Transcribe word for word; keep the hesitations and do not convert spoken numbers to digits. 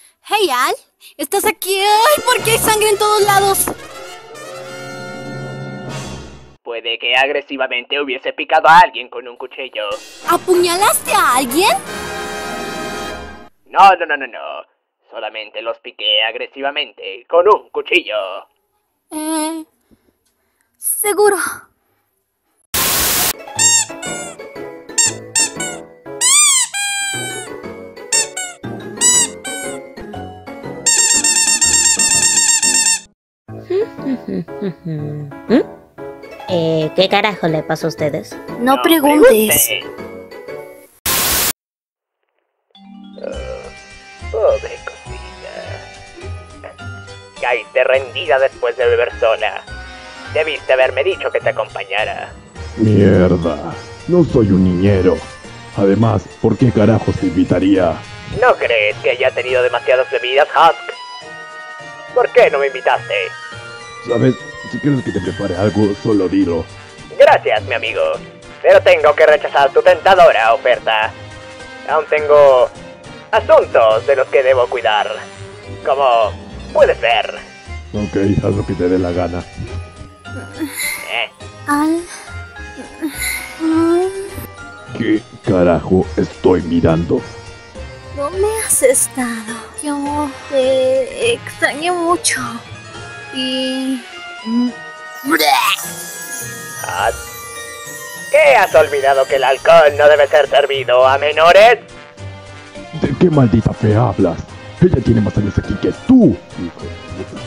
Hey, Al, ¿estás aquí? ¡Ay, por qué hay sangre en todos lados! Puede que agresivamente hubiese picado a alguien con un cuchillo. ¿Apuñalaste a alguien? No, no, no, no, no. Solamente los piqué agresivamente con un cuchillo. Eh... Seguro. Eh, ¿qué carajo le pasa a ustedes? No, No preguntes. pregunte. Oh, pobre cosita. Caíste rendida después de beber sola. Debiste haberme dicho que te acompañara. Mierda, no soy un niñero. Además, ¿por qué carajos te invitaría? ¿No crees que haya tenido demasiadas bebidas, Husk? ¿Por qué no me invitaste? ¿Sabes? Si quieres que te prepare algo, solo dilo. Gracias, mi amigo. Pero tengo que rechazar tu tentadora oferta. Aún tengo asuntos de los que debo cuidar. Como puedes ver. Ok, haz lo que te dé la gana. Eh, Al... Mm, ¿Qué carajo estoy mirando? ¿Dónde has estado? Yo te extrañé mucho. Y... mm, Husk, ¿qué has olvidado que el alcohol no debe ser servido a menores? ¿De qué maldita fe hablas? Ella tiene más años aquí que tú, hijo de puta.